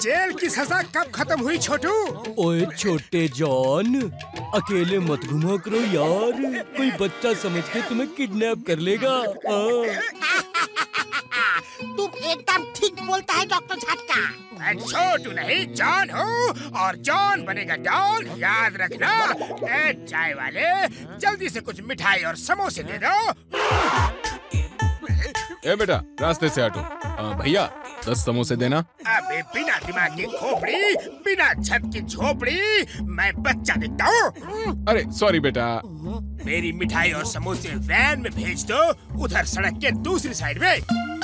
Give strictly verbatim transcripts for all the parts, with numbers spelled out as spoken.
Jail की सजा कब खत्म हुई छोटू? ओए छोटे जॉन, अकेले मत घुमा करो यार, कोई बच्चा समझ के तुम्हें किडनैप कर लेगा। तुम एकदम ठीक बोलता है डॉक्टर झटका। मैं छोटू नहीं जॉन हूँ और जॉन बनेगा डॉन, याद रखना। ए चाय वाले, जल्दी से कुछ मिठाई और समोसे दे दो। ए बेटा, रास्ते से हटो। भैया दस समोसे देना। अबे बिना दिमाग की खोपड़ी, बिना छत की झोपड़ी, मैं बच्चा दिखता हूँ? अरे सॉरी बेटा। मेरी मिठाई और समोसे वैन में भेज दो, उधर सड़क के दूसरी साइड में।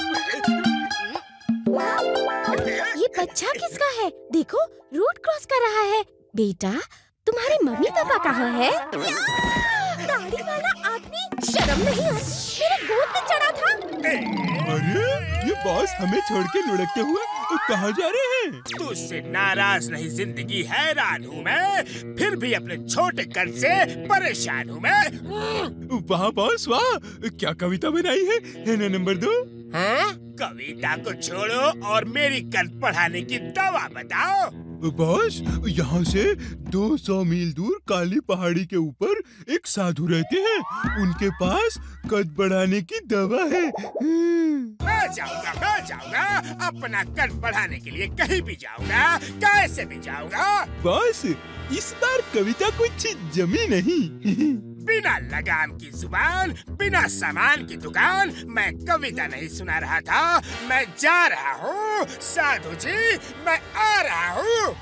ये बच्चा किसका है? देखो रोड क्रॉस कर रहा है। बेटा तुम्हारे मम्मी पापा कहाँ है? दाढ़ी वाला आदमी शर्म नहीं आती, मेरे गोद में चढ़ा था। अरे ये बॉस हमें छोड़ के लुढ़कते हुए कहाँ जा रहे हैं? तुझसे नाराज नहीं, जिंदगी हैरान हूँ मैं, फिर भी अपने छोटे कद से परेशान हूँ मैं। वाह बॉस वाह, क्या कविता बनाई है, है ना नंबर दो? हाँ? कविता को छोड़ो और मेरी कद बढ़ाने की दवा बताओ। बॉस, यहाँ से दो सौ मील दूर काली पहाड़ी के ऊपर एक साधु रहते हैं, उनके पास कद बढ़ाने की दवा है। मैं जाऊंगा, मैं जाऊंगा, अपना कद बढ़ाने के लिए कहीं भी जाऊंगा, कैसे भी जाऊंगा। बॉस इस बार कविता कुछ जमी नहीं। बिना लगाम की जुबान, बिना सामान की दुकान, मैं कविता नहीं सुना रहा था, मैं जा रहा हूँ। साधु जी मैं आ रहा हूँ।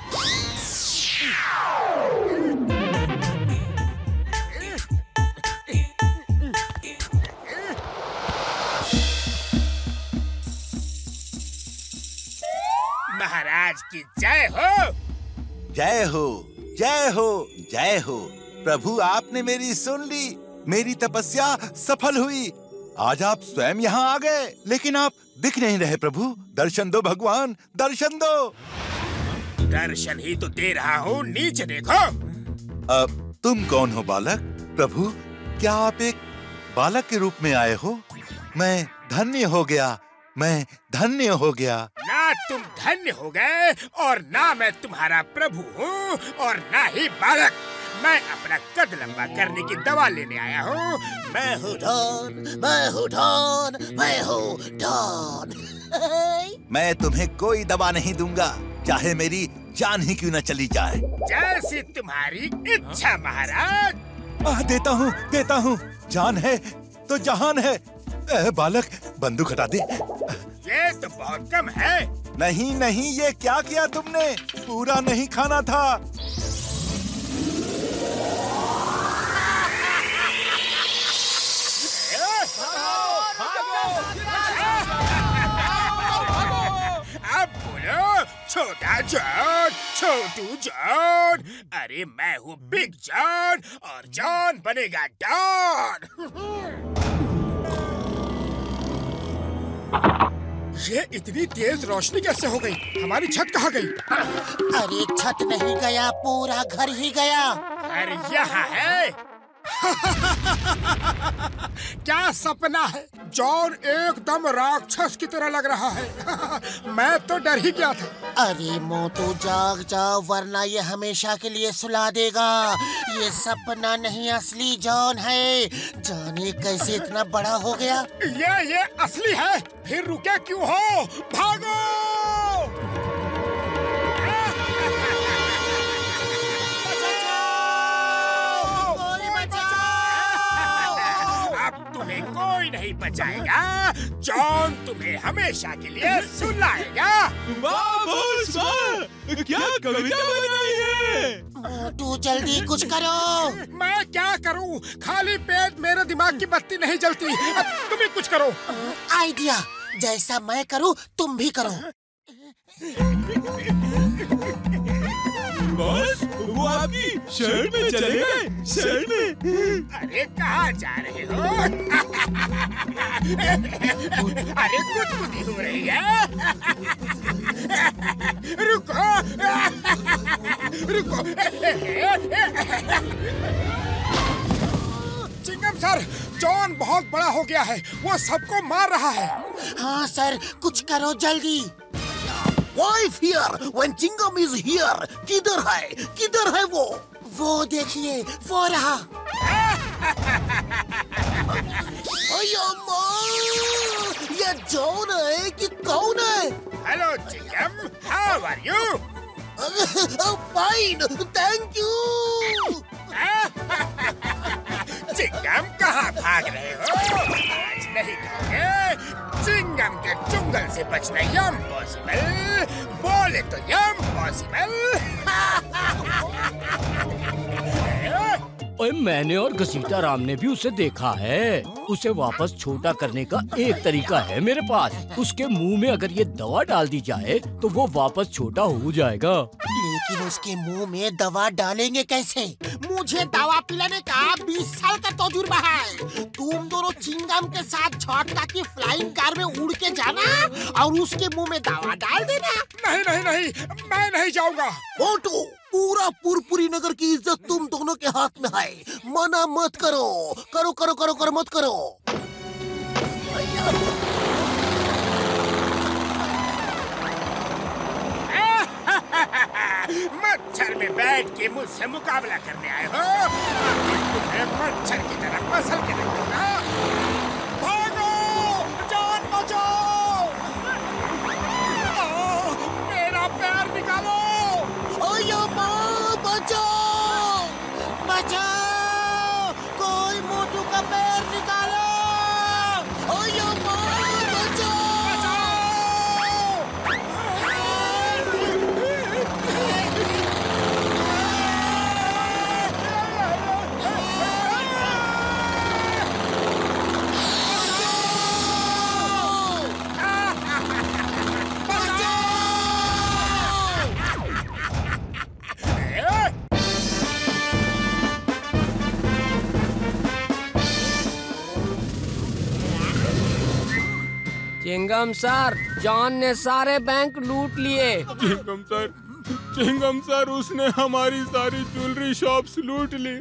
महाराज की जय हो। जय हो, जय हो, जय हो। प्रभु आपने मेरी सुन ली, मेरी तपस्या सफल हुई। आज आप स्वयं यहाँ आ गए, लेकिन आप दिख नहीं रहे प्रभु। दर्शन दो भगवान, दर्शन दो। दर्शन ही तो दे रहा हूँ, नीचे देखो। अब तुम कौन हो बालक? प्रभु क्या आप एक बालक के रूप में आए हो? मैं धन्य हो गया, मैं धन्य हो गया। ना तुम धन्य हो गए और ना मैं तुम्हारा प्रभु हूँ और ना ही बालक। मैं अपना कद लंबा करने की दवा लेने आया हूँ। मैं हूँ डॉन, मैं हूँ डॉन, मैं हूँ डॉन। मैं तुम्हें कोई दवा नहीं दूंगा, चाहे मेरी जान ही क्यों न चली जाए। जैसी तुम्हारी इच्छा महाराज। आ, देता हूँ, देता हूँ। जान है तो जहान है। ए, बालक बंदूक हटा दे। ये तो बहुत कम है। नहीं नहीं, ये क्या किया तुमने? पूरा नहीं खाना था। अब बोलो छोटा जॉन, छोटू जॉन। अरे मैं हूँ बिग जॉन और जॉन बनेगा डॉन। ये इतनी तेज रोशनी कैसे हो गई? हमारी छत कहाँ गई? अरे छत नहीं गया, पूरा घर ही गया। घर यहाँ है। क्या सपना है? जॉन एकदम राक्षस की तरह लग रहा है। मैं तो डर ही गया था। अरे मोटू जाग जाओ, वरना ये हमेशा के लिए सुला देगा। ये सपना नहीं, असली जॉन है। जाने कैसे इतना बड़ा हो गया। ये ये असली है। फिर रुके क्यों हो? भागो! तुम्हें कोई नहीं बचाएगा। जॉन तुम्हें हमेशा के लिए सुलाएगा। वाह बॉस वाह, क्या कविता बनाई है। तू जल्दी कुछ करो। मैं क्या करूं? खाली पेट मेरे दिमाग की बत्ती नहीं जलती। अब तुम ही कुछ करो। आइडिया, जैसा मैं करूं तुम भी करो। बॉस वो आपकी शर्ट में चले गए, शर्ट में। अरे कहाँ जा रहे हो? अरे गुदगुदी हो रही है। रुको, रुको। चिंगम सर, जॉन बहुत बड़ा हो गया है, वो सबको मार रहा है। हाँ सर, कुछ करो जल्दी। Why fear when Chingam is here? किधर है? किधर है वो? वो देखिए, वो रहा। अयो माँ, ये जॉन है कि कौन है? हेलो चिंगम, how are you? Fine, thank you. चिंगम कहाँ भाग रहे हो? आज नहीं खाओगे। चिंगम के चुंगल से बचना इम्पॉसिबल। बोले तो इम्पॉसिबल। ओए, मैंने और घसीटा राम ने भी उसे देखा है। उसे वापस छोटा करने का एक तरीका है मेरे पास। उसके मुंह में अगर ये दवा डाल दी जाए तो वो वापस छोटा हो जाएगा। लेकिन उसके मुंह में दवा डालेंगे कैसे? मुझे दवा पिलाने का बीस साल का तजुर्बा है। तुम दोनों चिंगम के साथ झटका की फ्लाइंग कार में उड़ के जाना और उसके मुंह में दवा डाल देना। नहीं नहीं नहीं, मैं नहीं जाऊंगा। मोटू, पूरा पुरपुरी नगर की इज्जत तुम दोनों के हाथ में है। मना मत करो, करो करो करो करो मत करो। मच्छर में बैठ के मुझसे मुकाबला करने आए हो? तुम्हें मच्छर की तरह मसल के रखूंगा। भागो, जान बचाओ। आ, मेरा पैर निकालो। ओयो माँ, बचाओ, बचाओ, कोई मोटू का पैर निकालो। ओयो माँ, बचाओ। चिंगम सर, जॉन ने सारे बैंक लूट लिए। चिंगम सर, चिंगम सर, उसने हमारी सारी ज्वेलरी शॉप्स लूट ली।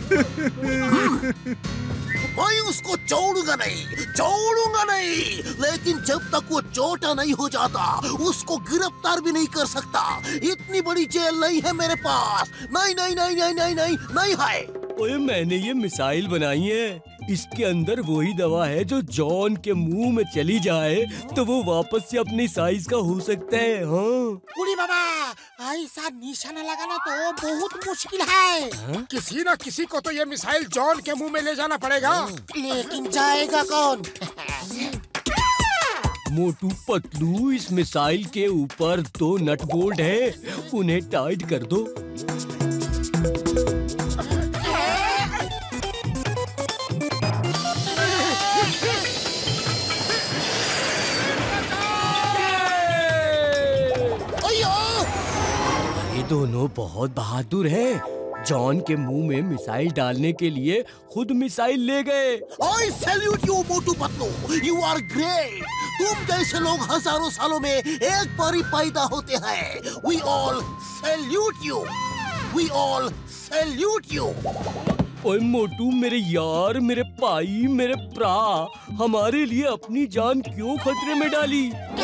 मैं उसको छोड़ूंगा नहीं, छोड़ूंगा नहीं। लेकिन जब तक वो छोटा नहीं हो जाता, उसको गिरफ्तार भी नहीं कर सकता। इतनी बड़ी जेल नहीं है मेरे पास। नहीं नहीं नहीं नहीं नहीं नहीं नहीं है। ओए, मैंने ये मिसाइल बनाई है। इसके अंदर वही दवा है जो जॉन के मुंह में चली जाए तो वो वापस से अपनी साइज का हो सकता है। हाँ बुढ़ी बाबा, ऐसा निशाना लगाना तो बहुत मुश्किल है। हा? किसी ना किसी को तो ये मिसाइल जॉन के मुंह में ले जाना पड़ेगा। लेकिन जाएगा कौन? मोटू पतलू, इस मिसाइल के ऊपर दो नट बोल्ट है, उन्हें टाइट कर दो। दोनों बहुत बहादुर हैं। जॉन के मुंह में मिसाइल डालने के लिए खुद मिसाइल ले गए। I salute you, Motu Patlu. You are great। तुम जैसे लोग हजारों सालों में एक बार ही पैदा होते हैं। We all salute you। We all salute you। ओए मोटू, मेरे यार, मेरे भाई, मेरे प्रा, हमारे लिए अपनी जान क्यों खतरे में डाली?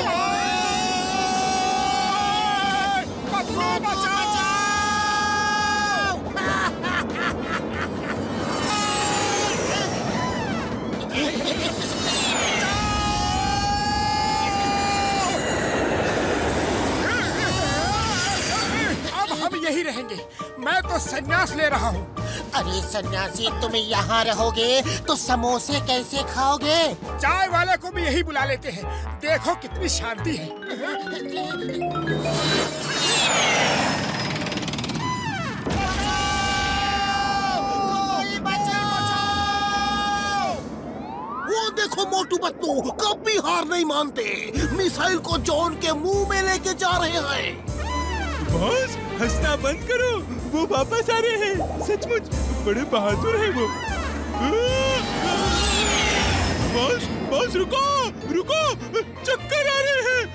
यही रहेंगे। मैं तो संन्यास ले रहा हूँ। अरे सन्यासी, तुम यहाँ रहोगे तो समोसे कैसे खाओगे? चाय वाले को भी यही बुला लेते हैं। देखो कितनी शांति है। वो देखो मोटू पतलू, कभी हार नहीं मानते। मिसाइल को जॉन के मुंह में लेके जा रहे हैं। बॉस, हंसना बंद करो, वो वापस आ रहे हैं। सचमुच बड़े बहादुर हैं वो। बॉस, बॉस रुको, रुको, चक्कर आ रहे हैं।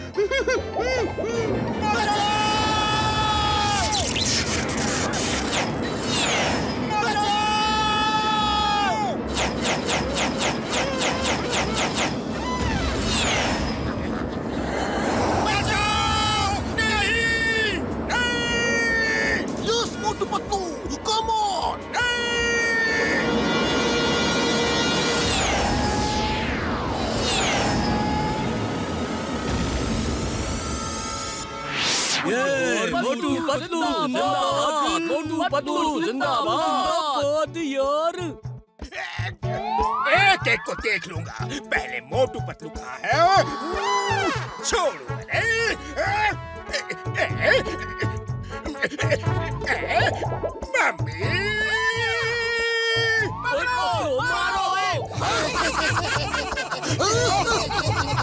मोटू पतलू जिंदाबाद, मोटू पतलू जिंदाबाद यार। एक एक को देख लूंगा, पहले मोटू पतलू कहाँ है? छोड़ो मम्मी, मारो, मारो,